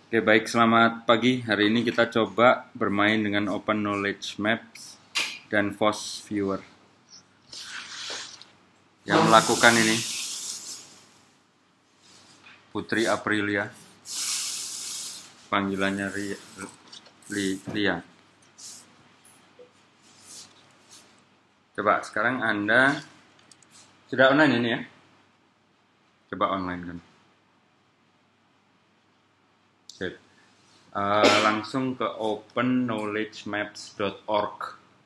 Oke, baik, selamat pagi. Hari ini kita coba bermain dengan Open Knowledge Maps dan FOSS Viewer. Yang melakukan ini Putri Aprilia, panggilannya Lia. Coba sekarang Anda sudah online ini ya? Coba online kan. Sip. Langsung ke openknowledgemaps.org.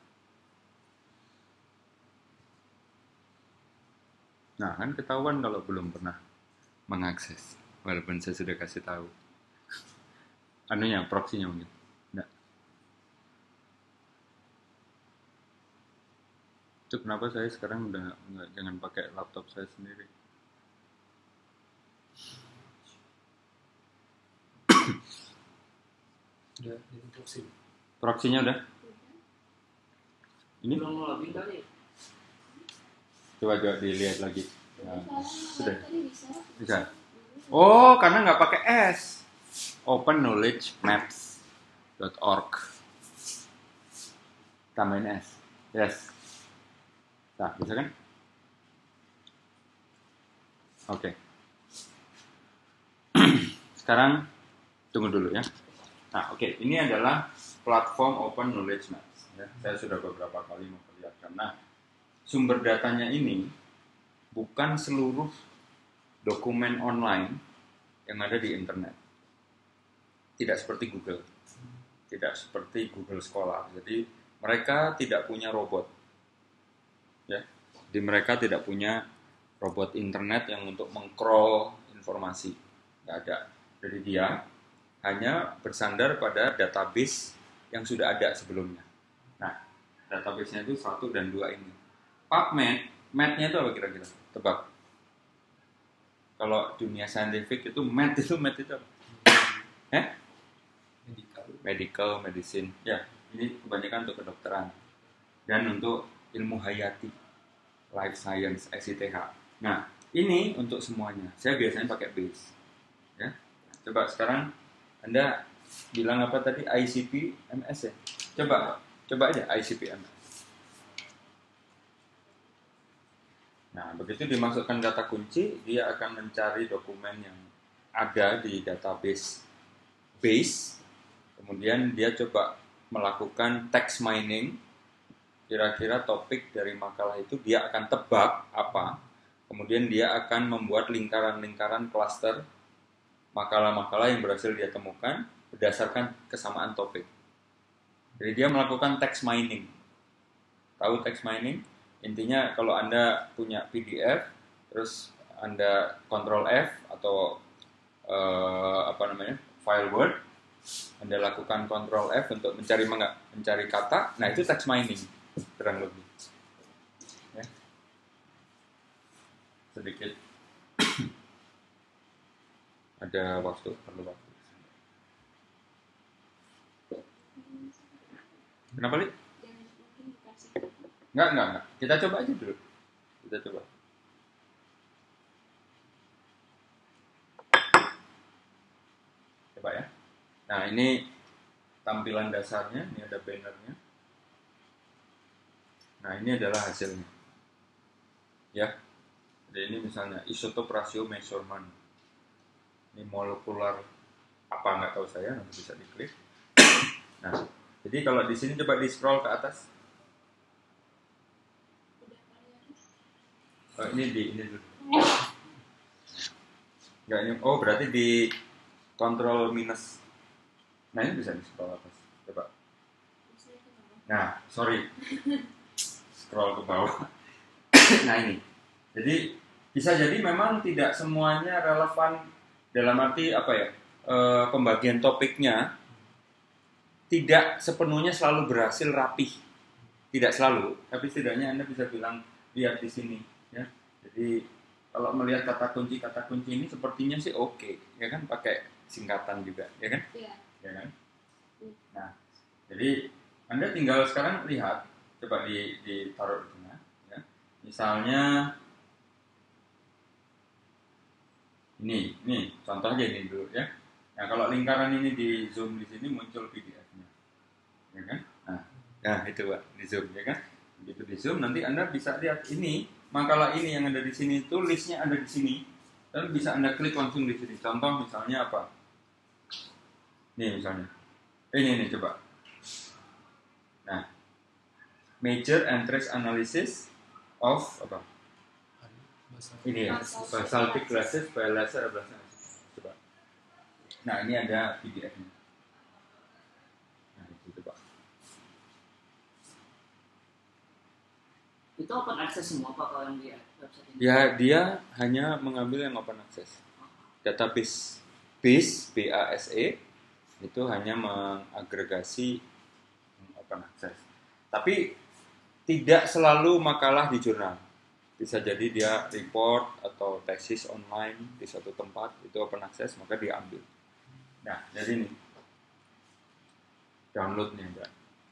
Nah, kan ketahuan kalau belum pernah mengakses, walaupun saya sudah kasih tahu. Anunya, proxy-nya mungkin. Nggak. Itu kenapa saya sekarang udah jangan pakai laptop saya sendiri. Udah, ini proxy. Proxy-nya udah? Ini? Belum mau login kali ya? Coba dilihat lagi. Nah, sudah. Bisa. Oh, karena nggak pakai S. openknowledgemaps.org. Tambahin S. Yes. Nah, bisa kan? Oke. Sekarang tunggu dulu ya. Nah, oke. Ini adalah platform Open Knowledge Maps. Ya. Saya sudah beberapa kali memperlihatkan. Nah, sumber datanya ini bukan seluruh dokumen online yang ada di internet. Tidak seperti Google. Tidak seperti Google Scholar. Jadi mereka tidak punya robot. Ya. Jadi mereka tidak punya robot internet yang untuk meng-crawl informasi. Nggak ada. Jadi dia hanya bersandar pada database yang sudah ada sebelumnya. Nah, database-nya itu 1 dan 2 ini. PubMed, med-nya itu apa kira-kira? Tebak. Kalau dunia saintifik itu med itu apa? Medical, medicine. Ya, ini kebanyakan untuk kedokteran. Dan untuk ilmu hayati, life science, SITH. Nah, ini untuk semuanya. Saya biasanya pakai base. Ya. Coba sekarang Anda bilang apa tadi? ICP MS ya? Coba aja ICP MS. Nah, begitu dimasukkan kata kunci, dia akan mencari dokumen yang ada di database base. Kemudian dia coba melakukan text mining. Kira-kira topik dari makalah itu dia akan tebak apa. Kemudian dia akan membuat lingkaran-lingkaran cluster makalah-makalah yang berhasil dia temukan berdasarkan kesamaan topik. Jadi dia melakukan text mining. Tahu text mining? Intinya kalau Anda punya PDF, terus Anda Ctrl F atau file Word, Anda lakukan Ctrl F untuk mencari kata. Nah, itu text mining kurang lebih. Ya. Sedikit ada perlu waktu. Kenapa, Li? Enggak. Kita coba aja dulu. Coba ya. Nah, ini tampilan dasarnya. Ini ada bannernya. Nah, ini adalah hasilnya. Ya. Jadi ini misalnya isotope ratio measurement. Ini molekular apa nggak tahu saya, nanti bisa diklik. Nah, jadi kalau di sini coba di scroll ke atas. Oh, ini dulu. Enggak, ini berarti di kontrol minus. Nah, ini bisa di scroll atas. Coba. Nah, sorry. Scroll ke bawah. Nah, ini. Jadi bisa jadi memang tidak semuanya relevan dalam arti pembagian topiknya tidak sepenuhnya selalu berhasil rapih. Tidak selalu, tapi setidaknya Anda bisa bilang lihat di sini ya. Jadi kalau melihat kata kunci ini sepertinya sih oke, ya kan, pakai singkatan juga, ya kan? Iya. Ya kan? Nah, jadi Anda tinggal sekarang lihat, coba ditaruh di tengah ya. Misalnya ini contohnya ini dulu ya. Nah, kalau lingkaran ini di zoom di sini muncul PDF-nya. Ya kan? Nah, itu Pak, di zoom ya kan? Begitu di zoom nanti Anda bisa lihat ini, makalah ini yang ada di sini itu listnya ada di sini. Dan bisa Anda klik langsung di sini. Contoh misalnya apa? Nih misalnya. Ini coba. Nah, major and trace analysis of apa? Ini ya, basaltic glasses by laser ablation. Coba. Nah, ini ada PDF-nya. Nah, itu coba. Itu open access semua Pak kalau yang di website ini? Ya, dia hanya mengambil yang open access. Database BASE itu hanya mengagregasi open access. Tapi tidak selalu makalah di jurnal. Bisa jadi dia report atau tesis online di suatu tempat itu open access maka dia ambil. Nah, jadi ini downloadnya enggak.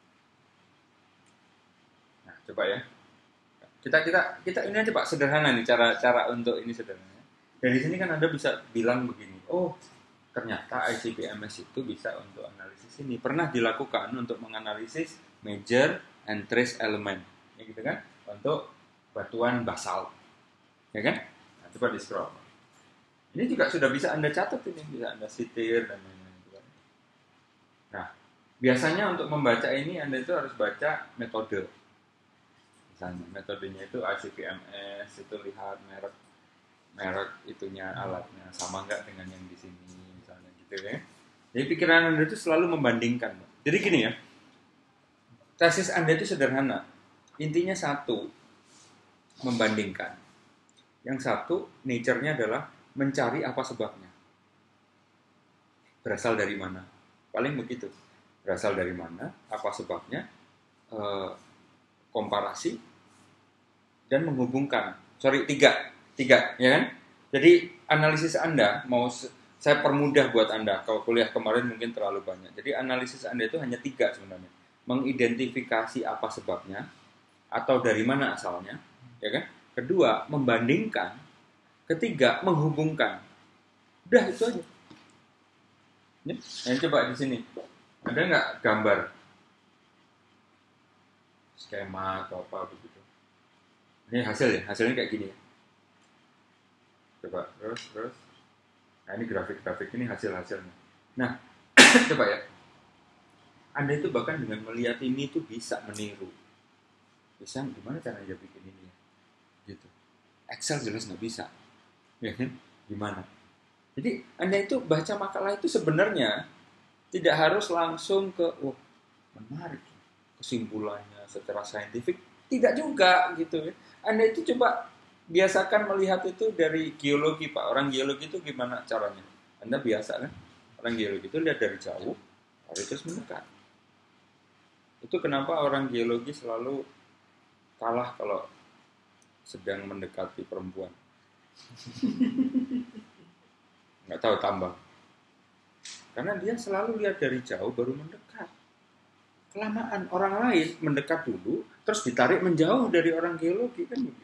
Nah, coba ya. Kita ini aja Pak sederhana nih cara untuk ini sederhana. Dari sini kan Anda bisa bilang begini, oh ternyata ICP-MS itu bisa untuk analisis ini. Pernah dilakukan untuk menganalisis major and trace element, ya gitu kan? Untuk batuan basalt, ya kan? Nah, coba di scroll. Ini juga sudah bisa Anda catat ini, bisa Anda sitir dan lain-lain. Nah, biasanya untuk membaca ini Anda itu harus baca metode. Misalnya metodenya itu ICP-MS, itu lihat merek itunya alatnya sama nggak dengan yang di sini misalnya gitu ya. Jadi pikiran Anda itu selalu membandingkan. Jadi gini ya, tesis Anda itu sederhana. Intinya satu, membandingkan. Yang satu, nature-nya adalah mencari apa sebabnya. Berasal dari mana? Paling begitu. Berasal dari mana, apa sebabnya, komparasi, dan menghubungkan. Tiga, ya kan? Jadi analisis Anda, saya permudah buat Anda, kalau kuliah kemarin mungkin terlalu banyak. Jadi analisis Anda itu hanya 3 sebenarnya. Mengidentifikasi apa sebabnya, atau dari mana asalnya, ya kan? Kedua, membandingkan. Ketiga, menghubungkan. Udah, itu aja. Ya? Nah, coba di sini. Ada nggak gambar? Skema atau apa begitu. Ini hasilnya kayak gini ya. Coba, terus. Nah, ini grafik-grafik ini hasilnya. Nah, coba ya. Anda itu bahkan dengan melihat ini itu bisa meniru. Bisa, gimana caranya dia bikin ini ya? Gitu. Excel jelas nggak bisa. Ya kan? Gimana? Jadi, Anda itu baca makalah itu sebenarnya tidak harus langsung ke, wah, menarik. Kesimpulannya secara saintifik. Tidak juga, gitu ya. Anda itu coba biasakan melihat itu dari geologi, Pak. Orang geologi itu gimana caranya? Anda biasa kan? Orang geologi itu lihat dari jauh, lalu terus mendekat. Itu kenapa orang geologi selalu kalah kalau sedang mendekati perempuan. Nggak tahu tambah. Karena dia selalu lihat dari jauh baru mendekat. Kelamaan orang lain mendekat dulu, terus ditarik menjauh dari orang geologi kan begitu.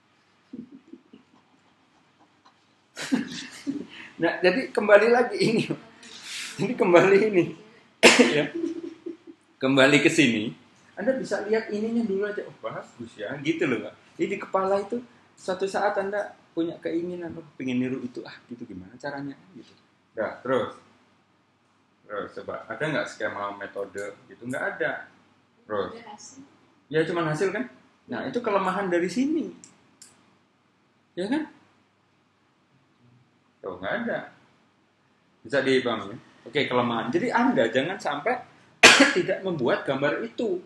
Nah, jadi kembali lagi ini. Jadi kembali ini. Ya. Kembali ke sini. Anda bisa lihat ininya dulu aja. Oh, bagus ya. Gitu loh, Pak. Jadi di kepala itu suatu saat Anda punya keinginan, pengen niru itu, gitu gimana caranya gitu. Nah, terus coba, ada nggak skema metode gitu? Nggak ada. Terus, ya cuma hasil kan? Nah, itu kelemahan dari sini. Ya kan? Tuh, nggak ada. Bisa dipahami ya? Oke, kelemahan. Jadi Anda jangan sampai tidak membuat gambar itu.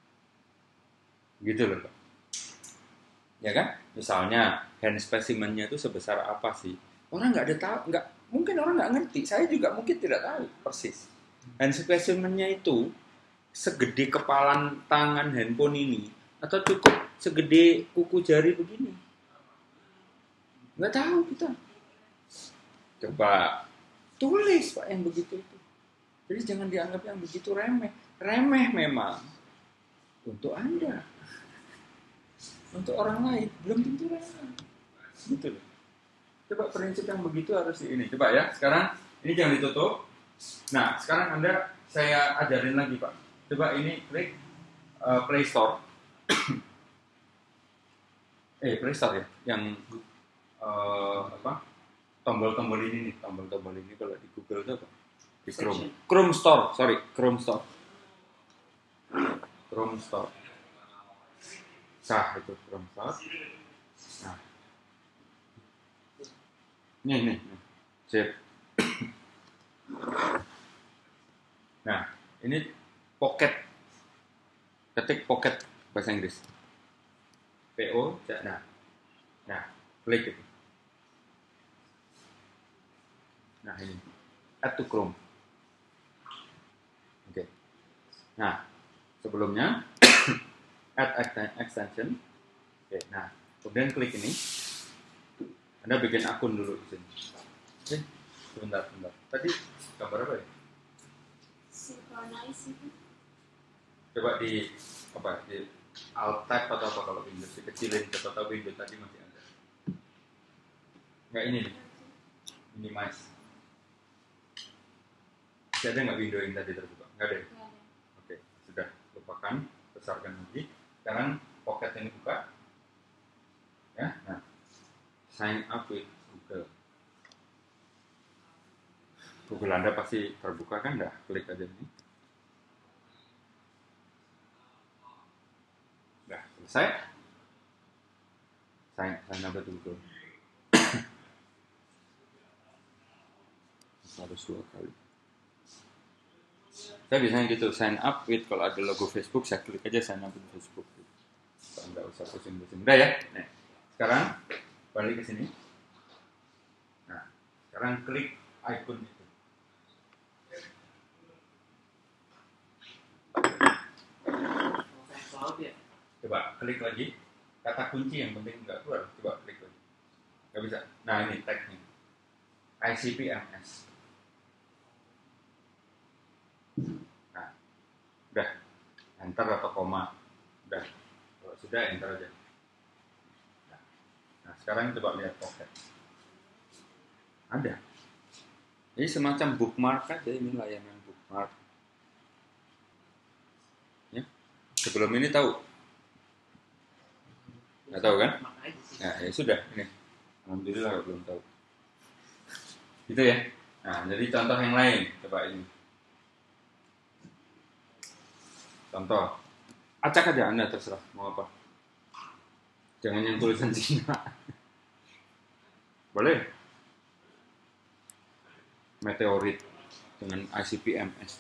Gitu loh, Pak. Ya kan? Misalnya, hand specimen-nya itu sebesar apa sih? Orang nggak ada tahu, mungkin orang nggak ngerti. Saya juga mungkin tidak tahu persis. Hand specimen-nya itu segede kepalan tangan handphone ini atau cukup segede kuku jari begini. Nggak tahu kita. Coba tulis, Pak, yang begitu itu. Jadi jangan dianggap yang begitu remeh. Remeh memang untuk Anda. Untuk orang lain belum tentu remeh. Gitu loh. Coba prinsip yang begitu harus di ini. Coba ya, sekarang ini jangan ditutup. Nah, sekarang saya ajarin lagi Pak. Coba ini klik Play Store. Play Store ya, yang apa? Tombol-tombol ini nih, tombol-tombol ini kalau di Google itu apa? Di Chrome. Chrome Store, sorry, Chrome Store. Chrome Store. Sah itu Chrome Store. Nah. Nih. Sip. Nah, ini Pocket. Ketik Pocket bahasa Inggris. PO, nah, klik itu. Nah, ini add to Chrome. Oke. Nah, sebelumnya add extension. Oke, nah, kemudian klik ini. Anda bikin akun dulu di sini. Oke, sebentar. Tadi gambar apa ya? Synchronize itu. Coba di Alt Tab atau apa kalau Windows dikecilin, siapa tahu Windows tadi masih ada. Enggak ini nih. Minimize. Masih ada nggak window yang tadi terbuka? Nggak ada. Oke, sudah lupakan, besarkan lagi. Sekarang Pocket ini buka. Ya, nah, sign up with Google. Google Anda pasti terbuka kan? Dah, klik aja ini. Dah, selesai. Sign up with Google. Harus 2 kali. Saya biasanya gitu, sign up with, kalau ada logo Facebook, saya klik aja sign up with Facebook. Nggak usah pusing-pusing. Udah ya. Nah, sekarang balik ke sini. Nah, sekarang klik icon itu. Coba klik lagi. Kata kunci yang penting nggak keluar. Coba klik lagi. Nggak bisa. Nah, ini tagnya. ICP-MS. Nah, udah. Enter atau koma. Udah. Kalau sudah, enter aja. Nah, sekarang coba lihat Pocket. Ada. Jadi semacam bookmark aja, ini layanan bookmark. Ya. Sebelum ini tahu? Nggak tahu kan? Nah, ya sudah. Ini. Alhamdulillah belum tahu. Gitu ya. Nah, jadi contoh yang lain. Coba ini. Contoh. Acak aja Anda, terserah. Mau apa. Jangan yang tulisan Cina. Boleh? Meteorit dengan ICP-MS.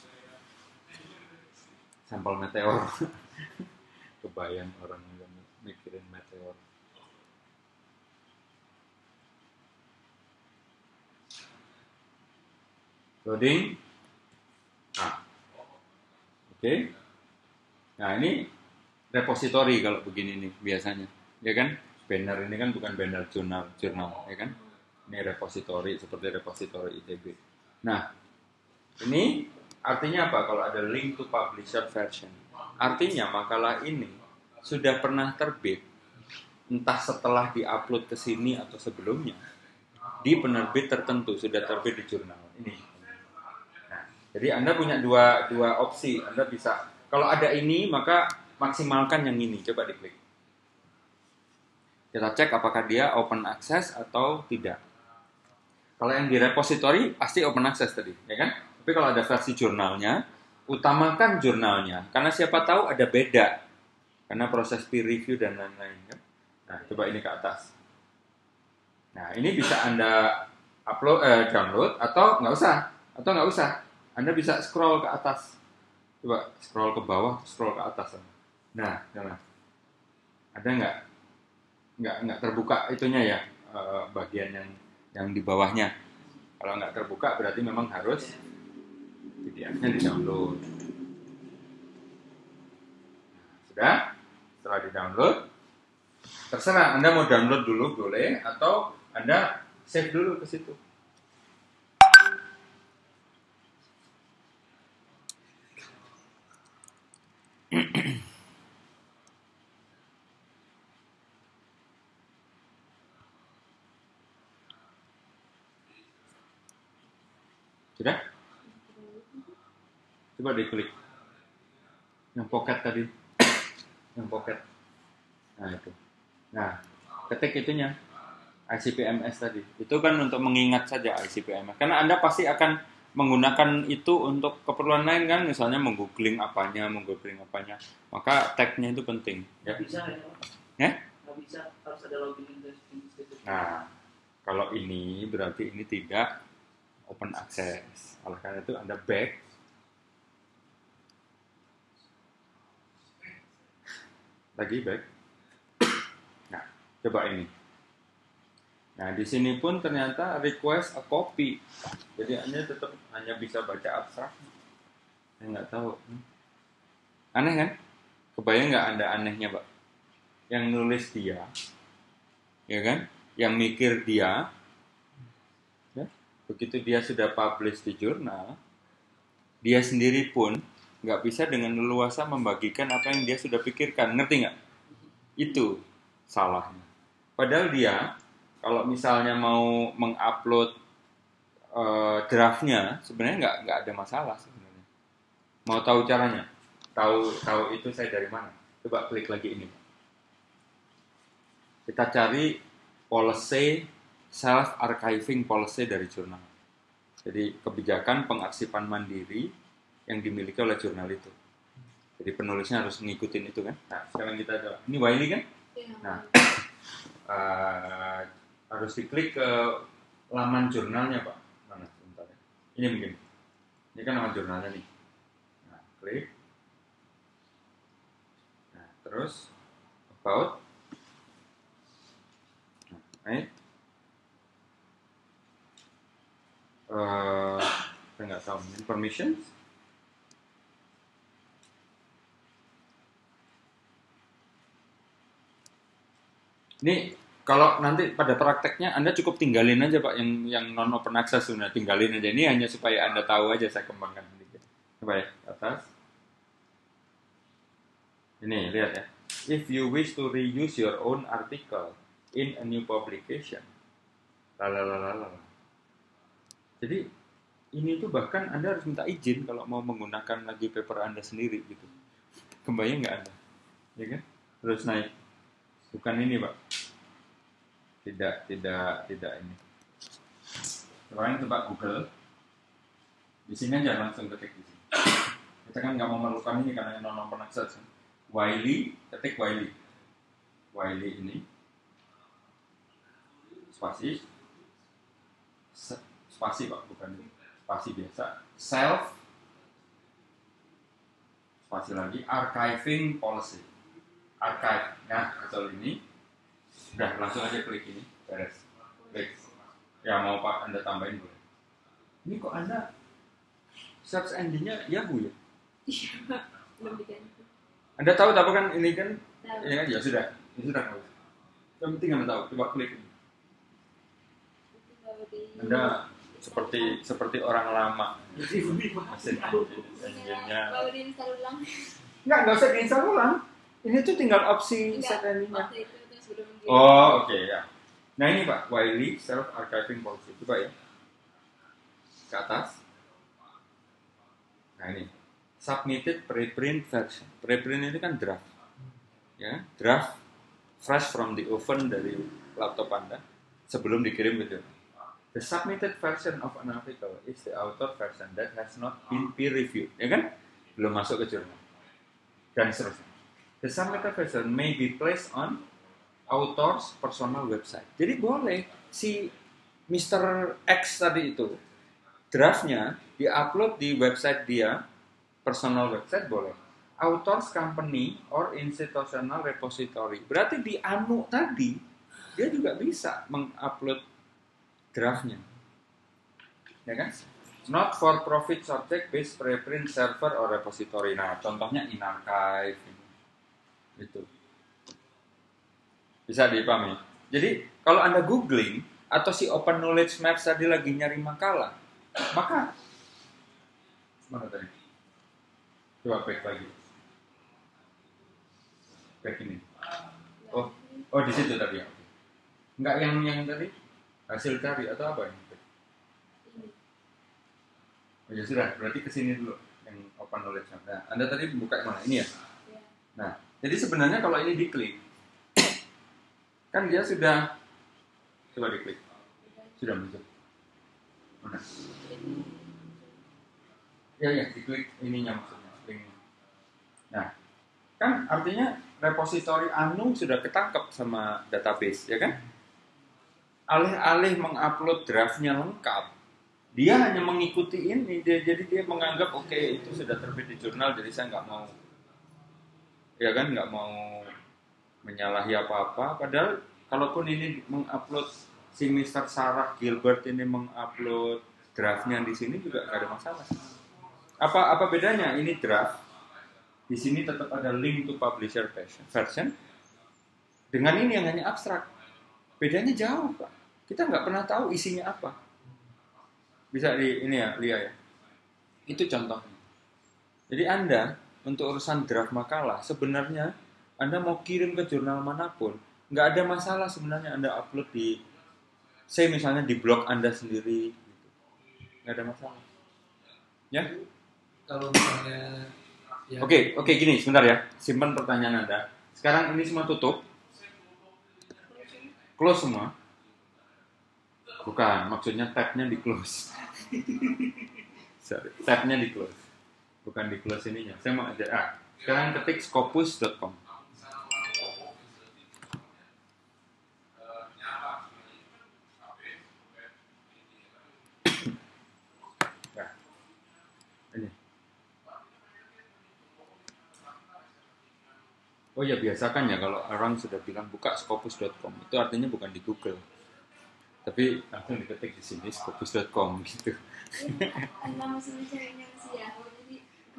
Sampel meteor. Kebayang orang yang mikirin meteor. Loading. Nah. Oke. Nah, ini repository kalau begini nih biasanya. Ya kan? Banner ini kan bukan banner jurnal, ya kan? Ini repository seperti repository ITB. Nah, ini artinya apa kalau ada link to publisher version? Artinya makalah ini sudah pernah terbit, entah setelah diupload ke sini atau sebelumnya, di penerbit tertentu, sudah terbit di jurnal ini. Nah, jadi Anda punya dua opsi. Anda bisa, kalau ada ini, maka maksimalkan yang ini. Coba diklik. Kita cek apakah dia open access atau tidak. Kalau yang di repository pasti open access tadi, ya kan? Tapi kalau ada versi jurnalnya, utamakan jurnalnya, karena siapa tahu ada beda, karena proses peer review dan lain-lain. Kan? Nah, coba ini ke atas. Nah, ini bisa Anda download atau nggak usah, Anda bisa scroll ke atas. Coba scroll ke bawah, scroll ke atas. Nah, jangan. Ada nggak terbuka itunya ya, bagian yang di bawahnya. Kalau nggak terbuka berarti memang harus PDF-nya di-download. Sudah? Setelah di-download, terserah Anda mau download dulu boleh, atau Anda save dulu ke situ. Sudah? Coba diklik. Yang pocket tadi. Yang pocket. Nah, itu. Nah, ketik itunya. ICP-MS tadi. Itu kan untuk mengingat saja ICP-MS. Karena Anda pasti akan menggunakan itu untuk keperluan lain kan. Misalnya menggoogling apanya. Maka tag-nya itu penting. Ya. Bisa ya? Nggak bisa, harus ada login institusi. Nah, kalau ini berarti ini tidak open access. Oleh karena itu Anda back. Lagi back. Nah, coba ini. Nah, di sini pun ternyata request a copy. Jadi Anda tetap hanya bisa baca abstrak. Saya nggak tahu. Aneh kan? Kebayang nggak Anda anehnya, Pak? Yang nulis dia, ya kan? Yang mikir dia, ya? Begitu dia sudah publish di jurnal, dia sendiri pun nggak bisa dengan leluasa membagikan apa yang dia sudah pikirkan. Ngerti nggak? Itu salahnya. Padahal dia, kalau misalnya mau mengupload draftnya, sebenarnya nggak ada masalah sebenarnya. Mau tahu caranya? Tahu itu saya dari mana? Coba klik lagi ini. Kita cari policy self-archiving policy dari jurnal. Jadi kebijakan pengarsipan mandiri yang dimiliki oleh jurnal itu. Jadi penulisnya harus ngikutin itu kan. Nah, sekarang kita coba. Ini Wiley kan? Iya. Nah, harus diklik ke laman jurnalnya, Pak. Mana? Sebentar ya. Ini mungkin. Ini kan laman jurnalnya nih. Nah, klik. Nah, terus about. Nah, saya nggak tahu. Permissions. Ini kalau nanti pada prakteknya Anda cukup tinggalin aja Pak yang non open access sudah tinggalin aja. Ini hanya supaya Anda tahu aja, saya kembangkan sedikit. Coba ya, atas. Ini lihat ya. If you wish to reuse your own article in a new publication. Lalalala. Jadi ini tuh bahkan Anda harus minta izin kalau mau menggunakan lagi paper Anda sendiri gitu. Kebayang nggak Anda? Ya kan? Terus naik. Bukan ini, Pak. Tidak ini. Sekarang coba Google. Di sini aja langsung ketik di sini. Kita kan nggak memerlukan ini karena non open access. Wiley, ketik Wiley. Wiley ini. Spasi Pak, bukan ini. Spasi biasa. Self. Spasi lagi. Archiving policy. Archive. Nah, asal ini sudah langsung aja klik ini, beres. Klik. Ya mau Pak Anda tambahin boleh. Ini kok Anda search engine-nya Yahoo ya? Iya, belum diganti. Anda tahu tapi kan ini kan Tahu. ya kan ya sudah. Ini sudah tahu. Yang penting Anda tahu, coba klik ini. Anda seperti orang lama. Mesin engine-nya. Baru diinstal ulang. Nggak usah diinstal ulang. Ini tuh tinggal opsi set ending-nya. Waktu itu tuh sebelum dia. Oh, oke ya. Nah ini Pak, Wiley Self Archiving Policy. Coba ya. Ke atas. Nah ini. Submitted preprint version. Preprint itu kan draft. Ya, draft fresh from the oven dari laptop Anda sebelum dikirim ke jurnal. The submitted version of an article is the author version that has not been peer reviewed. Ya kan? Belum masuk ke jurnal. Dan seterusnya. The submitted version may be placed on author's personal website. Jadi boleh si Mr. X tadi itu draftnya diupload di website dia, personal website boleh. Author's company or institutional repository. Berarti di anu tadi dia juga bisa mengupload draftnya. Ya kan? Not for profit subject based preprint server or repository. Nah, contohnya InArchive. Itu bisa dipahami. Jadi kalau Anda googling atau si Open Knowledge Maps tadi lagi nyari makalah, maka mana tadi? Coba back lagi. Back ini. Oh di situ tadi ya. Enggak yang tadi hasil cari atau apa ini? Oh ya sudah, berarti kesini dulu. yang open knowledge. Nah, Anda tadi buka mana? Ini ya? Ya. Nah, jadi sebenarnya kalau ini diklik, kan dia sudah, coba diklik, sudah muncul. Mana? Ya, diklik ininya maksudnya, linknya. Nah, kan artinya repositori Anu sudah ketangkep sama database, ya kan? Alih-alih mengupload draftnya lengkap, dia hanya mengikuti ini, jadi dia menganggap oke, itu sudah terbit di jurnal, jadi saya nggak mau, ya kan, nggak mau menyalahi apa-apa. Padahal kalaupun ini mengupload, si Mr. Sarah Gilbert ini mengupload draftnya di sini juga nggak ada masalah. Apa bedanya? Ini draft, di sini tetap ada link to publisher version. Dengan ini yang hanya abstrak, bedanya jauh, Pak. Kita nggak pernah tahu isinya apa. Bisa ini ya, lihat ya. Itu contohnya. Jadi Anda untuk urusan draft makalah, sebenarnya Anda mau kirim ke jurnal manapun, nggak ada masalah sebenarnya Anda upload di, saya misalnya di blog Anda sendiri, gitu. Nggak ada masalah. Ya? Kalau misalnya ya, Oke, gini, sebentar ya. Simpan pertanyaan Anda. Sekarang ini semua tutup. Close semua. Bukan, maksudnya tab-nya di close. Sorry, tab-nya di close. Bukan di close ininya. Saya mau aja. Sekarang ketik scopus.com. Nah, ini. Oh ya, biasakan ya kalau orang sudah bilang buka scopus.com, itu artinya bukan di Google. Tapi langsung diketik di sini scopus.com gitu. Nama mesin carinya masih Yahoo, jadi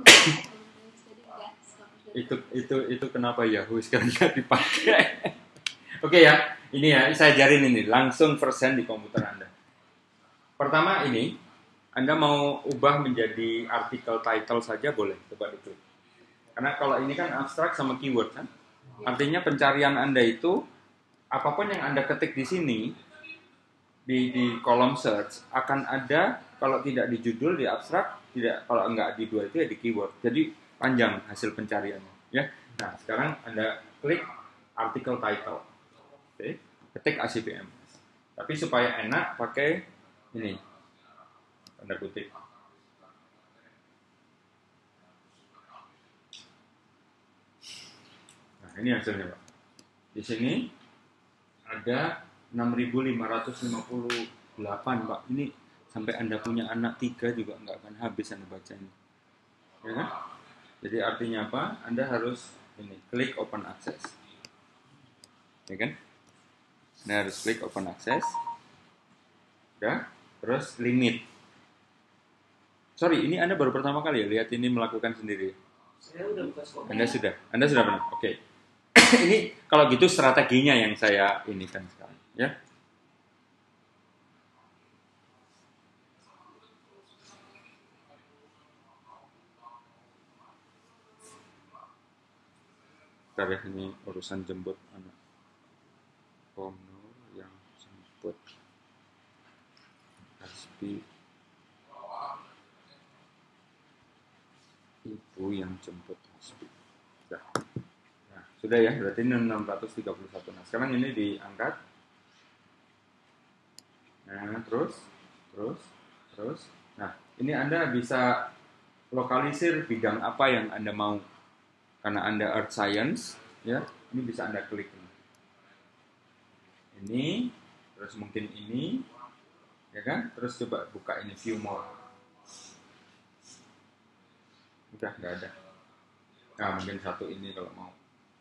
enggak. Itu kenapa Yahoo sekarang nggak dipakai? Oke ya, ini ya saya ajarin ini langsung persen di komputer Anda. Pertama ini, Anda mau ubah menjadi artikel title saja boleh, coba diklik. Karena kalau ini kan abstrak sama keyword kan, artinya pencarian Anda itu apapun yang Anda ketik di sini di kolom search akan ada, kalau tidak di judul di abstrak, tidak, kalau enggak di dua itu ya di keyword. Jadi panjang hasil pencariannya, ya. Nah sekarang Anda klik artikel title, oke, ketik ACPM. Tapi supaya enak pakai ini tanda kutip. Nah ini hasilnya Pak. Di sini ada 6.558 Pak. Ini sampai Anda punya anak 3 juga nggak akan habis Anda baca ini. Ya kan? Jadi artinya apa? Anda harus ini klik open access. Ya kan? Anda harus klik open access. Ya, terus limit. Sorry, ini Anda baru pertama kali ya lihat ini melakukan sendiri. Saya udah buka skop. Anda sudah pernah. Oke. Ini kalau gitu strateginya yang saya ini kan sekarang, ya. Bentar ya, ini urusan jemput anak. Kono yang jemput Hasbi, ibu yang jemput Hasbi. Nah, sudah ya, berarti ini 631. Nah, sekarang ini diangkat. Nah, terus. Nah, ini Anda bisa lokalisir bidang apa yang Anda mau. Karena Anda Earth Science, ya, ini bisa Anda klik. Ini, terus mungkin ini, ya kan? Terus coba buka ini View More. Udah nggak ada. Nah, mungkin satu ini kalau mau.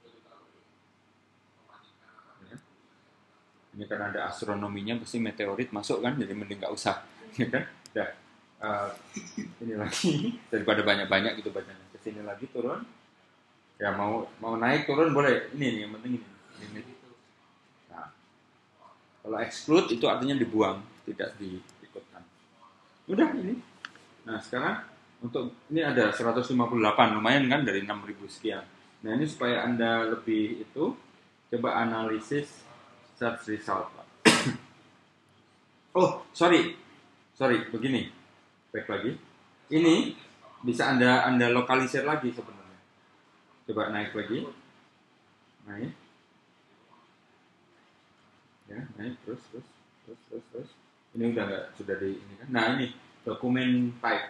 Ya. Ini kan ada astronominya, pasti meteorit masuk kan, jadi mending nggak usah, ya kan? Udah. Ini lagi daripada banyak-banyak gitu bacanya. Kesini lagi turun. Ya mau naik turun boleh. Ini nih yang penting ini. Nah, kalau exclude itu artinya dibuang, tidak diikutkan. Udah ini. Nah sekarang untuk ini ada 158, lumayan kan dari 6.000 sekian. Nah ini supaya Anda lebih itu, coba analisis search result. Oh sorry begini. Baik lagi. Ini bisa anda lokalisir lagi sebenarnya. Coba naik lagi, naik, ya naik terus. Ini udah nggak, sudah di ini kan. Nah ini dokumen type.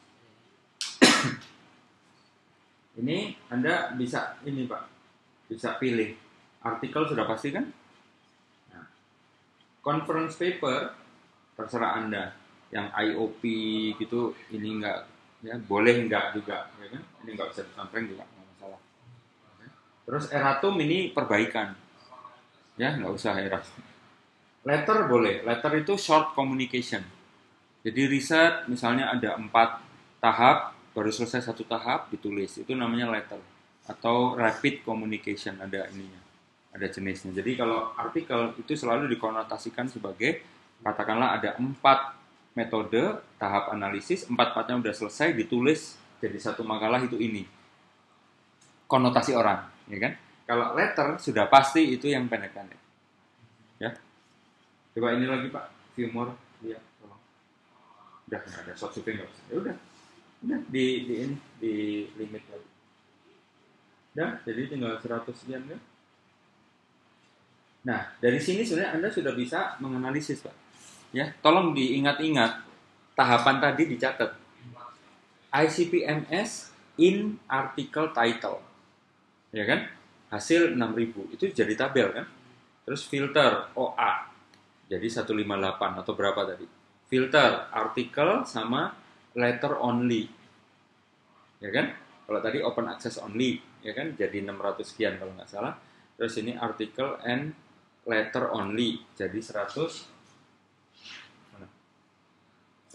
Ini Anda bisa ini Pak, bisa pilih artikel sudah pasti kan. Nah, conference paper terserah Anda. Yang IOP gitu ini enggak, ya boleh enggak juga, ya kan? Ini enggak bisa disampaikan juga nggak masalah. Terus erratum ini perbaikan, ya nggak usah erratum. Letter boleh, letter itu short communication. Jadi riset misalnya ada 4 tahap, baru selesai 1 tahap ditulis, itu namanya letter. Atau rapid communication, ada ininya, ada jenisnya. Jadi kalau artikel itu selalu dikonotasikan sebagai, katakanlah ada 4 metode tahap analisis, 4-4-nya udah selesai ditulis jadi 1 makalah itu ini. Konotasi orang, ya kan? Kalau letter sudah pasti itu yang pendek-pendek. Ya. Coba ini lagi Pak, few more, lihat tolong. Udah nggak ada short shipping nggak usah. Ya udah di ini di limit lagi. Udah, jadi tinggal 100 sekian kan? Nah, dari sini sebenarnya Anda sudah bisa menganalisis Pak. Ya, tolong diingat-ingat tahapan tadi dicatat. ICP-MS in article title. Ya kan? Hasil 6.000 itu jadi tabel kan? Terus filter OA. Jadi 158 atau berapa tadi? Filter artikel sama letter only. Ya kan? Kalau tadi open access only, ya kan? Jadi 600 sekian kalau nggak salah. Terus ini article and letter only. Jadi 148.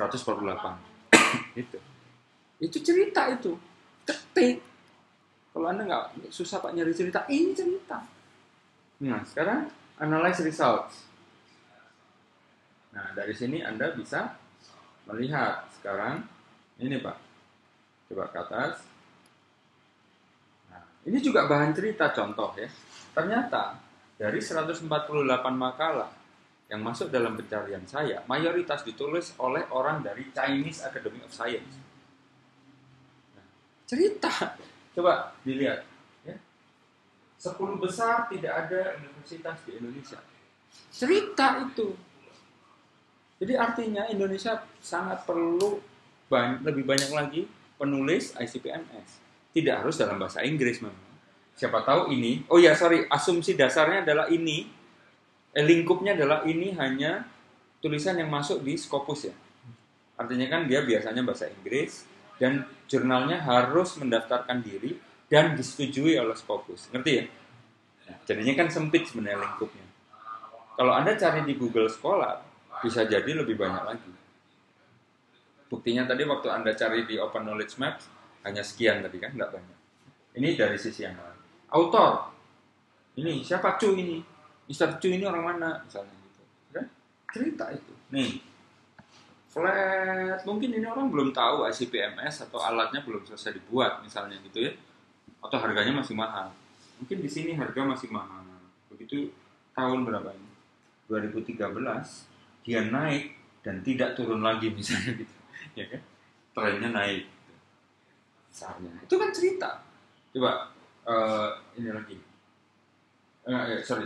Itu cerita itu. Ketik. Kalau Anda nggak susah Pak nyari cerita, ini cerita. Nah, sekarang analyze results. Nah, dari sini Anda bisa melihat sekarang ini Pak. Coba ke atas. Nah, ini juga bahan cerita contoh ya. Ternyata dari 148 makalah yang masuk dalam pencarian saya, mayoritas ditulis oleh orang dari Chinese Academy of Science. Nah, cerita. Coba dilihat ya. 10 besar tidak ada universitas di Indonesia. Cerita itu. Jadi artinya Indonesia sangat perlu lebih banyak lagi penulis ICP-MS. Tidak harus dalam bahasa Inggris memang. Siapa tahu ini, asumsi dasarnya adalah ini, lingkupnya adalah ini hanya tulisan yang masuk di Scopus ya. Artinya kan dia biasanya bahasa Inggris dan jurnalnya harus mendaftarkan diri dan disetujui oleh Scopus. Ngerti ya? Nah, jadinya kan sempit sebenarnya lingkupnya. Kalau Anda cari di Google Scholar, bisa jadi lebih banyak lagi. Buktinya tadi waktu Anda cari di Open Knowledge Maps, hanya sekian tadi kan, nggak banyak. Ini dari sisi yang lain. Autor, ini siapa Chu ini? Mr. Chu ini orang mana? Misalnya gitu. Kan? Cerita itu. Nih, flat. Mungkin ini orang belum tahu ICP-MS atau alatnya belum selesai dibuat, misalnya gitu ya. Atau harganya masih mahal. Mungkin di sini harga masih mahal. Begitu tahun berapa ini? 2013. Dia naik dan tidak turun lagi misalnya gitu, ya kan? Trennya naik, besarnya. Itu kan cerita. Coba ini lagi. Sorry.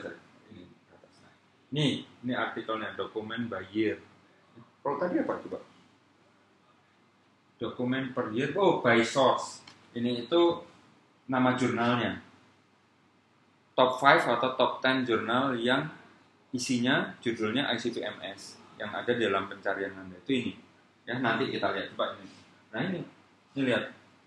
Ini artikelnya dokumen by year. Kalau tadi apa coba? Dokumen per year. Oh, by source. Ini itu nama jurnalnya. Top 5 atau top 10 jurnal yang isinya judulnya ICP-MS yang ada dalam pencarian Anda itu ini. Ya, nanti kita lihat coba ini. Nah, ini lihat.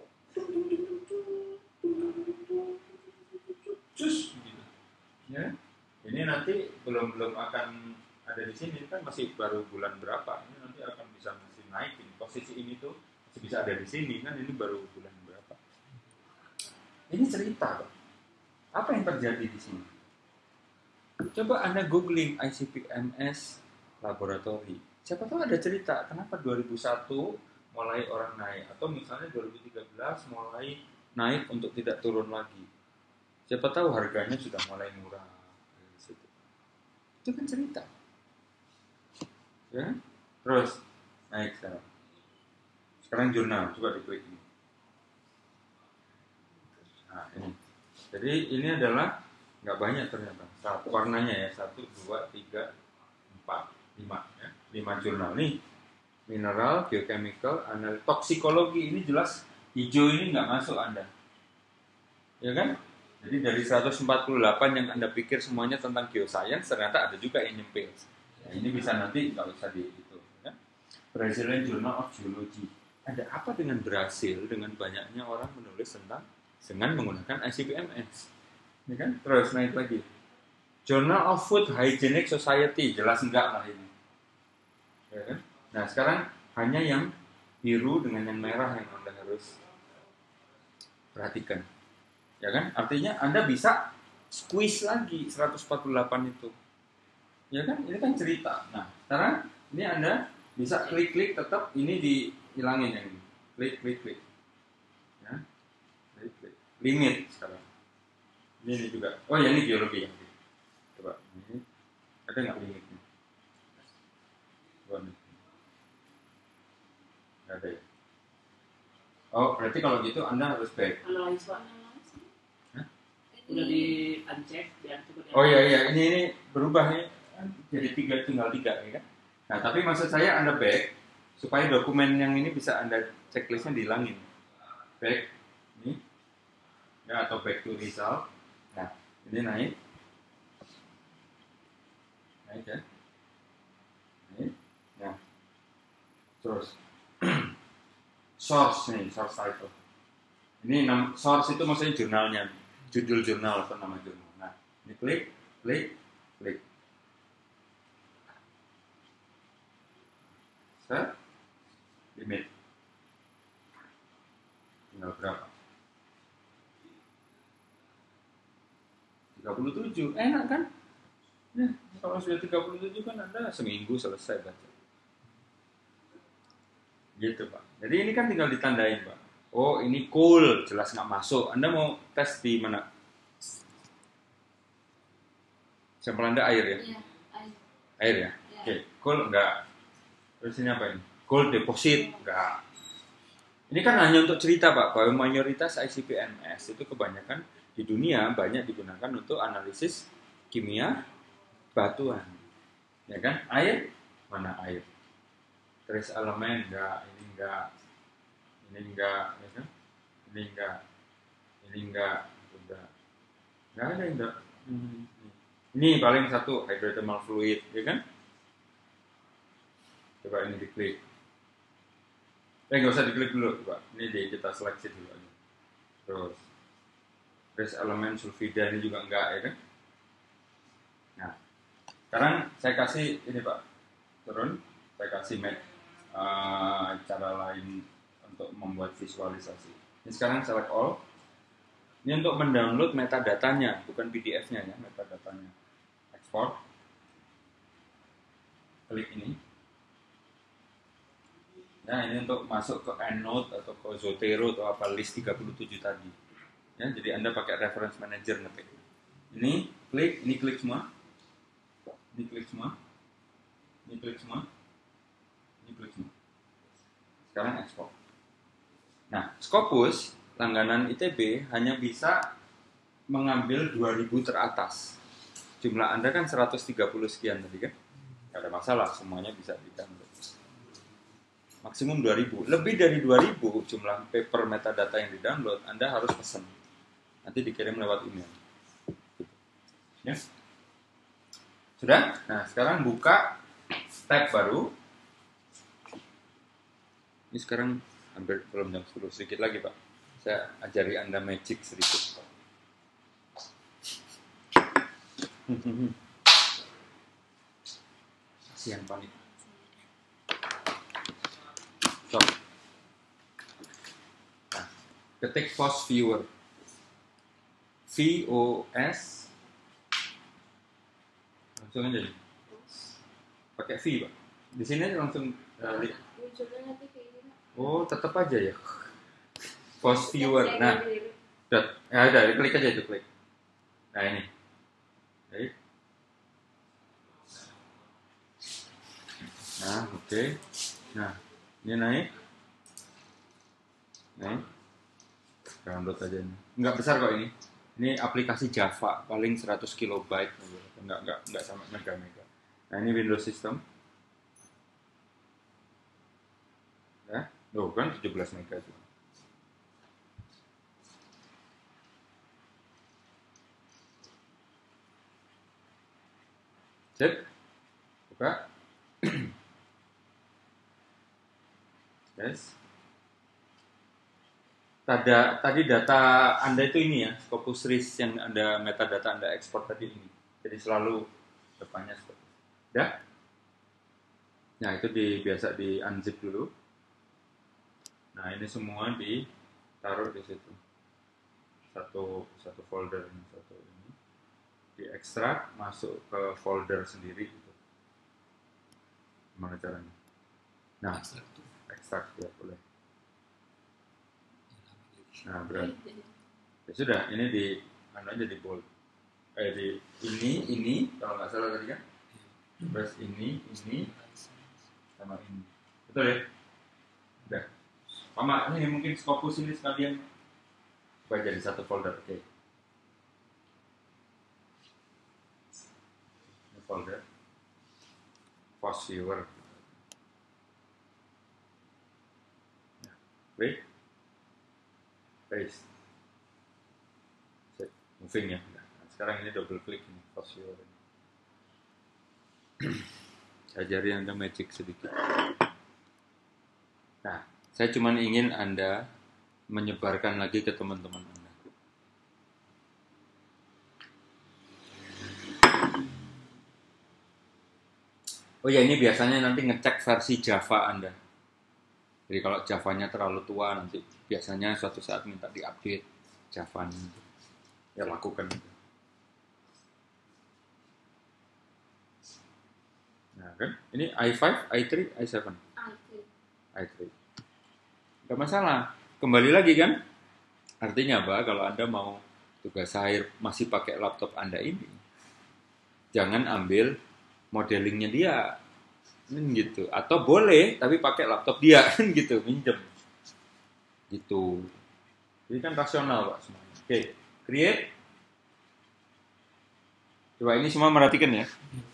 Cus gitu. Ya. Ini nanti belum akan ada di sini kan masih baru bulan berapa. Ini nanti akan bisa masih naik ini. Posisi ini tuh masih bisa ada di sini kan ini baru bulan berapa. Ini cerita, Pak. Apa yang terjadi di sini? Coba Anda googling ICP-MS laboratory. Siapa tahu ada cerita kenapa 2001 mulai orang naik atau misalnya 2013 mulai naik untuk tidak turun lagi. Siapa tahu harganya sudah mulai murah. Itu kan cerita. Ya? Terus naik sekarang. Sekarang jurnal, coba diklik ini. Nah, ini. Jadi ini adalah nggak banyak ternyata. Satu warnanya ya, 1, 2, 3, 4, 5 ya. 5 jurnal nih. Mineral, biochemical, toksikologi ini jelas hijau ini nggak masuk Anda. Ya kan? Jadi dari 148 yang Anda pikir semuanya tentang geoscience, ternyata ada juga yang nyempil. Nah, ini bisa nanti nggak usah di itu. Ya. Brazilian Journal of Geology. Ada apa dengan Brasil dengan banyaknya orang menulis tentang dengan menggunakan ICP-MS? Ya kan? Terus naik lagi. Journal of Food Hygienic Society, jelas enggak lah ini. Ya kan? Nah, sekarang hanya yang biru dengan yang merah yang Anda harus perhatikan. Ya kan? Artinya Anda bisa squeeze lagi 148 itu. Ya kan? Ini kan cerita. Nah, sekarang ini Anda bisa klik-klik tetap ini dihilangin yang ini. Klik. Ya. Klik. Limit sekarang. Ini juga. Oh ya, ini geologi. Coba ini. Ada nggak limitnya? Coba nih. Nggak ada ya? Oh, berarti kalau gitu Anda harus back. Analis Pak. Hah? Udah di uncheck, Oh iya, ini berubah ya. Jadi tinggal 3 ya kan? Nah, tapi maksud saya Anda back supaya dokumen yang ini bisa Anda checklistnya dihilangin. Back ini ya, atau back to result. Nah, ini naik ya. Naik. Nah, terus source title. Ini source itu maksudnya jurnalnya, judul jurnal atau nama jurnal. Nah, ini klik. Set limit. Tinggal berapa? 37. Enak kan? Nah, kalau sudah 37 kan Anda seminggu selesai baca. Gitu Pak. Jadi ini kan tinggal ditandain Pak. Oh ini cool, jelas nggak masuk. Anda mau tes di mana? Sampel Anda air ya? Iya, Air ya? Iya. Oke, cool enggak. Terus ini apa ini? Gold deposit enggak. Ini kan hanya untuk cerita Pak, bahwa mayoritas ICP-MS itu kebanyakan di dunia banyak digunakan untuk analisis kimia batuan. Ya kan? Air? Mana air? Trace elemen enggak, ini enggak. Ini enggak, ya kan? Ini enggak. Ini enggak, udah. Enggak ada yang enggak. Ini paling satu hydrothermal fluid, ya kan? Coba ini diklik. Nggak usah diklik dulu, coba. Ini kita seleksi dulu aja. Terus, trace elemen sulfida ini juga enggak, ya kan? Nah, sekarang saya kasih ini Pak, turun. Saya kasih cara lain untuk membuat visualisasi. Ini sekarang select all. Ini untuk mendownload metadatanya, bukan PDF-nya ya, metadatanya. Export. Klik ini. Nah, ini untuk masuk ke EndNote atau ke Zotero atau apa list 37 tadi. Ya, jadi Anda pakai reference manager ngetik. Ini klik semua. Ini klik semua. Ini klik semua. Ini klik semua. Sekarang ekspor. Nah, Scopus langganan ITB hanya bisa mengambil 2000 teratas. Jumlah Anda kan 130 sekian tadi kan? Tidak ada masalah, semuanya bisa di-download. Maksimum 2000. Lebih dari 2000 jumlah paper metadata yang di-download, Anda harus pesan. Nanti dikirim lewat email. Ya. Sudah? Nah, sekarang buka tab baru. Ini sekarang hampir belum jam 10, sedikit lagi Pak. Saya ajari Anda magic sedikit. Kasihan panik. So. Nah, ketik Voss Viewer. VOS. Langsung aja. Pakai V Pak. Di sini langsung. Oh, tetap aja ya. Voss Viewer. Nah, ada, klik aja itu klik. Nah ini. Baik. Nah, oke. Nah, ini naik. Download aja ini. Nggak besar kok ini. Ini aplikasi Java, paling 100 kilobyte. Nggak sampai mega-mega. Nah, ini Windows System. Ya, kan 17 mega juga. Sip. Buka. Yes. Tadi data Anda itu ini ya, Scopus RIS yang Anda metadata Anda ekspor tadi ini. Jadi selalu depannya seperti itu. Ya? Nah, itu biasa di unzip dulu. Nah, ini semua ditaruh di situ. Satu folder ini, satu ini. Diekstrak, masuk ke folder sendiri gitu. Gimana caranya? Nah, ekstrak ya boleh. Nah, berarti ya sudah, ini di mana aja di bold. Di ini kalau nggak salah tadi kan. Terus ini sama ini. Betul ya? Udah. Mama, ini mungkin Scopus ini sekalian supaya jadi satu folder. Oke. Ini folder. Post viewer. Wait. Paste. Set. Moving ya. Nah, sekarang ini double klik ini. Post viewer. Ajari Anda magic sedikit. Nah, saya cuma ingin Anda menyebarkan lagi ke teman-teman Anda. Oh ya, ini biasanya nanti ngecek versi Java Anda. Jadi kalau Javanya terlalu tua, nanti biasanya suatu saat minta diupdate Javanya. Ya, lakukan itu. Nah kan, ini i5, i3, i7. i3. Gak masalah. Kembali lagi kan? Artinya apa? Kalau Anda mau tugas akhir masih pakai laptop Anda ini, jangan ambil modelingnya dia. Gitu. Atau boleh, tapi pakai laptop dia. Gitu, minjem. Gitu. Jadi kan rasional, Pak, semuanya. Oke, create. Coba ini semua merhatikan ya.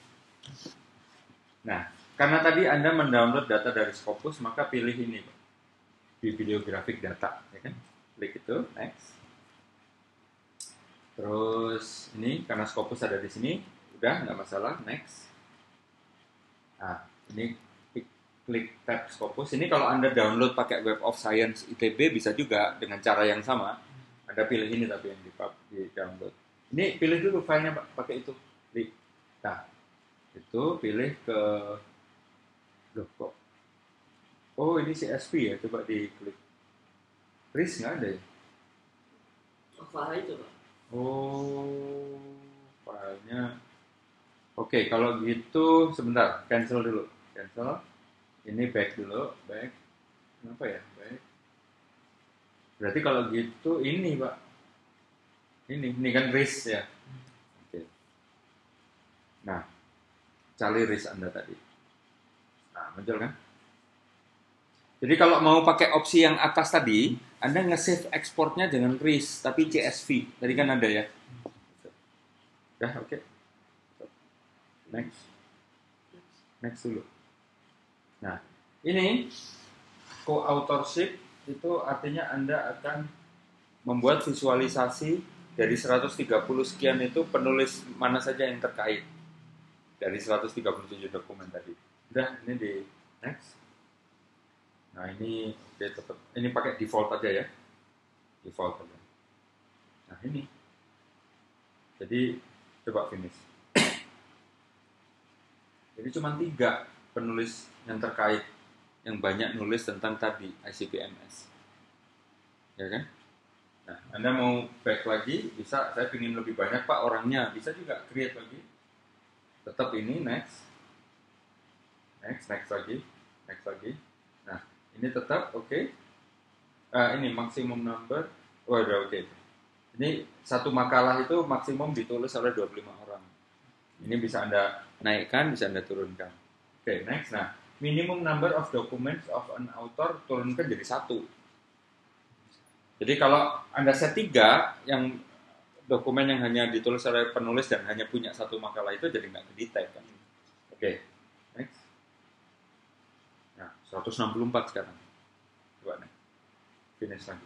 Nah, karena tadi Anda mendownload data dari Scopus, maka pilih ini, Pak. Di bibliographic data, ya kan? Klik itu, next. Terus ini karena Scopus ada di sini, udah nggak masalah, next. Nah, ini klik tab Scopus. Ini kalau Anda download pakai Web of Science ITB bisa juga dengan cara yang sama. Anda pilih ini tapi yang di download. Ini pilih dulu filenya, Pak, pakai itu. Klik. Nah, itu pilih ke loh kok. Oh, ini CSV ya, coba diklik. RIS nggak ada ya? File itu, Pak. Oh, filenya. Oke, kalau gitu sebentar, cancel dulu. Cancel. Ini back dulu, back. Kenapa ya? Back. Berarti kalau gitu ini, Pak. Ini kan RIS ya. Oke. Nah, cari RIS Anda tadi. Nah, muncul kan? Jadi kalau mau pakai opsi yang atas tadi, Anda nge-save ekspornya dengan RIS, tapi CSV. Tadi kan ada ya. Ya, oke. Next dulu. Nah, ini co-authorship itu artinya Anda akan membuat visualisasi dari 130 sekian itu penulis mana saja yang terkait dari 137 dokumen tadi. Udah, ini di next. Nah, ini tetap ini pakai default aja ya. Default aja. Nah, ini. Jadi coba finish. Jadi cuma 3 penulis yang terkait, yang banyak nulis tentang tadi ICP-MS, ya kan? Nah, Anda mau back lagi, bisa. Saya ingin lebih banyak, Pak, orangnya, bisa juga create lagi. Tetap ini next lagi. Nah, ini tetap oke. Ini maximum number, udah oke. Ini satu makalah itu maksimum ditulis oleh 25 orang. Ini bisa Anda naikkan, bisa Anda turunkan. Oke, next. Nah, minimum number of documents of an author turunkan jadi 1. Jadi kalau Anda set 3 yang dokumen yang hanya ditulis oleh penulis dan hanya punya satu makalah itu jadi nggak ke-detect kan. Oke, next. Nah, 164 sekarang. Coba nih. Finish lagi.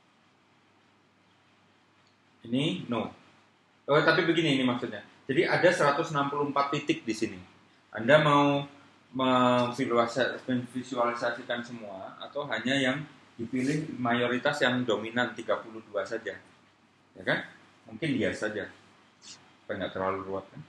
Ini no. Oh, tapi begini ini maksudnya. Jadi ada 164 titik di sini. Anda mau memvisualisasikan semua atau hanya yang dipilih mayoritas yang dominan 32 saja. Ya kan? Mungkin dia saja. Supaya nggak terlalu ruwet kan.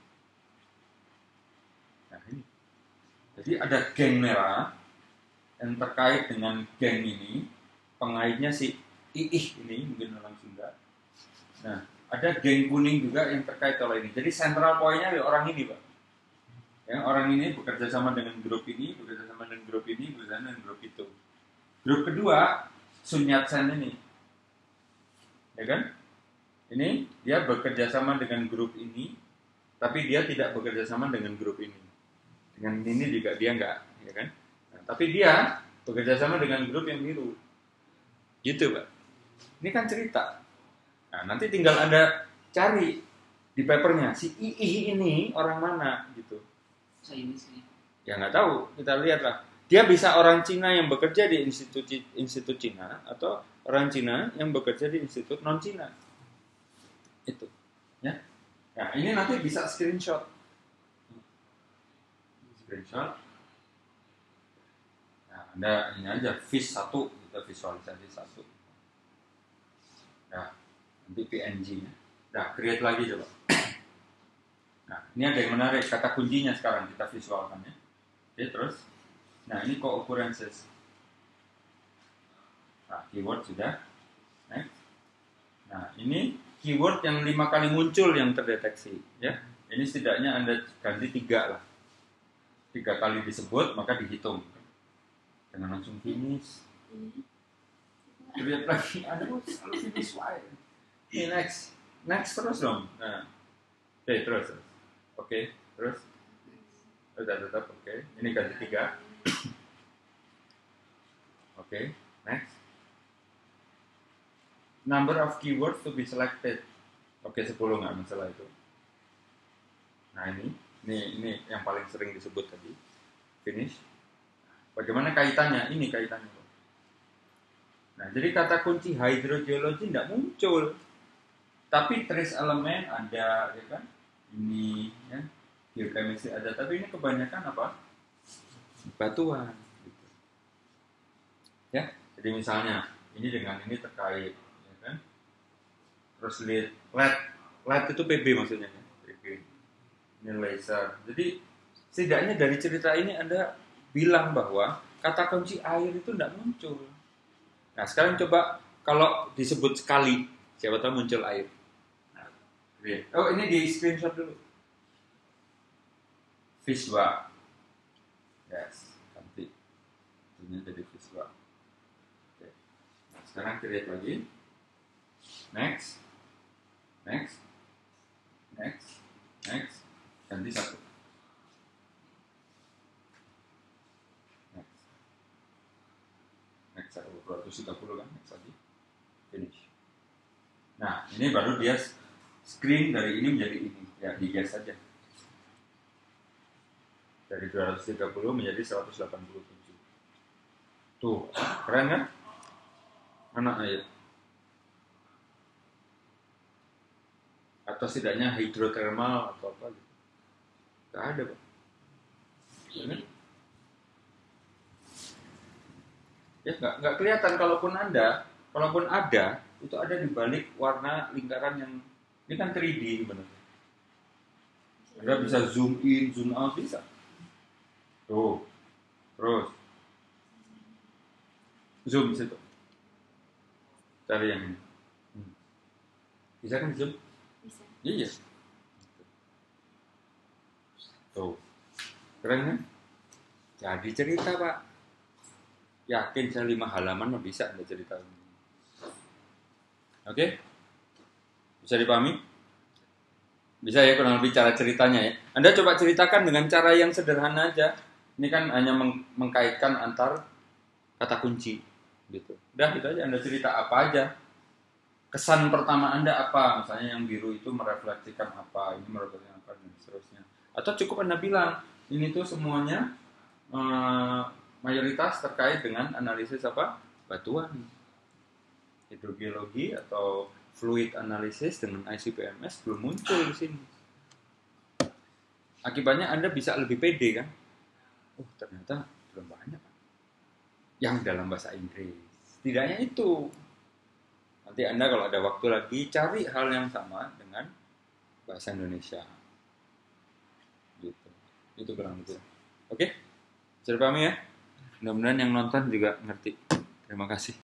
Nah, ini. Jadi ada geng merah yang terkait dengan geng ini, pengaitnya si Iih ini, mungkin orang Sunda. Nah, ada geng kuning juga yang terkait oleh ini. Jadi central point-nya adalah orang ini, Pak. Ya, orang ini bekerja sama dengan grup ini, bekerja sama dengan grup ini, bekerja sama dengan grup itu. Grup kedua, Sun Yat-sen ini. Ya kan? Ini dia bekerja sama dengan grup ini, tapi dia tidak bekerja sama dengan grup ini. Dengan ini juga dia enggak, ya kan? Nah, tapi dia bekerja sama dengan grup yang biru. Gitu, Pak. Ini kan cerita. Nah, nanti tinggal Anda cari di papernya, si Ii ini orang mana, gitu. Chinese nih. Ya nggak tahu, kita lihatlah. Dia bisa orang Cina yang bekerja di institut Cina atau orang Cina yang bekerja di institut non Cina. Itu, ya. Nah, ini nanti bisa screenshot. Nah, Anda ini aja fish 1, kita visualisasi 1. Nah, nanti PNG-nya. Nah, create lagi coba. Nah, ini ada yang menarik, kata kuncinya sekarang kita visualkan ya. Oke, terus. Nah, ini co-occurrences. Nah, keyword sudah. Next. Nah, ini keyword yang 5 kali muncul yang terdeteksi ya. Ini setidaknya Anda ganti 3 lah. 3 kali disebut, maka dihitung. Jangan langsung finish. Lihat lagi, aduh, selalu finish why. Ini next. Next terus dong. Nah. Oke, terus. Oke, terus udah tetap oke. Ini ganti 3. Oke, next. Number of keywords to be selected. Oke, 10 nggak masalah itu. Nah ini yang paling sering disebut tadi. Finish. Bagaimana kaitannya? Ini kaitannya. Nah, jadi kata kunci hydrogeology tidak muncul. Tapi trace elemen ada, ya kan? Ini ya, geochemistry ada, tapi ini kebanyakan apa? Batuan gitu. Ya, jadi misalnya ini dengan ini terkait ya kan? Terus lead itu PB maksudnya ya? PB. Ini laser. Jadi setidaknya dari cerita ini Anda bilang bahwa kata kunci air itu tidak muncul. Nah, sekarang coba kalau disebut sekali, siapa tahu muncul air. Oh, ini di screenshot dulu. Viswa. Yes, ganti. Ini jadi Viswa. Oke. Nah, sekarang create lagi. Next. Ganti 1. Next 230 kan, next lagi. Finish. Nah, ini baru dia screen dari ini menjadi ini, ya digas saja. Dari 230 menjadi 187. Tuh, keren kan? Anak ayat. Atau setidaknya hidrotermal atau apa gitu. Gak ada, Pak. Ya, ya nggak kelihatan kalaupun ada, itu ada di balik warna lingkaran yang ini kan 3D sebenarnya. Anda bisa zoom in, zoom out bisa. Tuh, terus zoom situ. Cari yang ini. Bisa kan zoom? Bisa. Iya. Tuh, keren kan? Jadi cerita Pak. Yakin saya 5 halaman bisa Anda cerita. Oke? Bisa dipahami? Bisa ya kurang lebih cara ceritanya ya. Anda coba ceritakan dengan cara yang sederhana aja. Ini kan hanya mengkaitkan antar kata kunci gitu. Udah gitu aja Anda cerita apa aja. kesan pertama Anda apa? Misalnya yang biru itu merefleksikan apa, ini merefleksikan apa, dan seterusnya. Atau cukup Anda bilang, ini tuh semuanya mayoritas terkait dengan analisis apa? Batuan. Hidrogeologi atau fluid analysis dengan ICP-MS belum muncul di sini. Akibatnya Anda bisa lebih pede kan? Oh, ternyata belum banyak yang dalam bahasa Inggris. Setidaknya itu. Nanti Anda kalau ada waktu lagi cari hal yang sama dengan bahasa Indonesia. Gitu. Itu kurang lebih. Oke? Sudah paham ya? Mudah-mudahan yang nonton juga ngerti. Terima kasih.